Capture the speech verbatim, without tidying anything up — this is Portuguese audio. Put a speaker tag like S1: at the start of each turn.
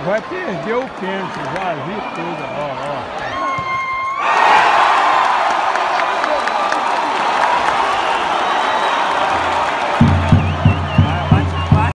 S1: vai perder o pênalti, já vi tudo, ó, ó.